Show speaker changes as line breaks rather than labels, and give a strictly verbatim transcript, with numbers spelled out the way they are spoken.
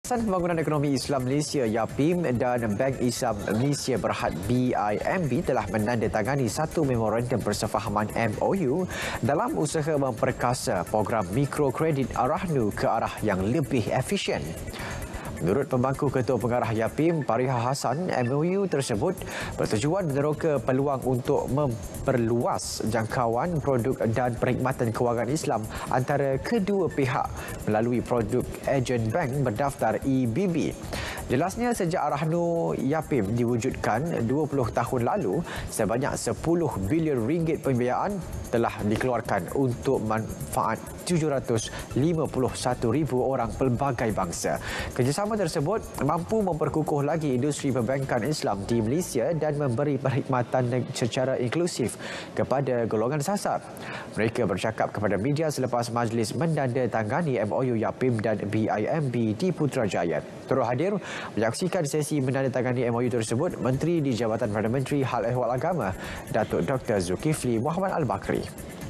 Yayasan Pembangunan Ekonomi Islam Malaysia (Y A P I M) dan Bank Islam Malaysia Berhad B I M B telah menandatangani satu memorandum persefahaman M O U dalam usaha memperkasa program mikrokredit Arahnu ke arah yang lebih efisien. Menurut Pembangku Ketua Pengarah Y A P I M, Pariha Hassan, M O U tersebut bertujuan meneroka peluang untuk memperluas jangkauan produk dan perkhidmatan kewangan Islam antara kedua pihak melalui produk ejen bank berdaftar E B B. Jelasnya, sejak Arahnu Y A P I M diwujudkan dua puluh tahun lalu, sebanyak sepuluh bilion ringgit pembiayaan telah dikeluarkan untuk manfaat tujuh ratus lima puluh satu ribu orang pelbagai bangsa. Kerjasama tersebut mampu memperkukuh lagi industri perbankan Islam di Malaysia dan memberi perkhidmatan secara inklusif kepada golongan sasar. Mereka bercakap kepada media selepas majlis menandatangani M O U Y A P I M dan B I M B di Putrajaya. Turut hadir menyaksikan sesi menandatangani M O U tersebut Menteri di Jabatan Perdana Menteri Hal Ehwal Agama, Datuk Doktor Zulkifli Muhammad Al-Bakri.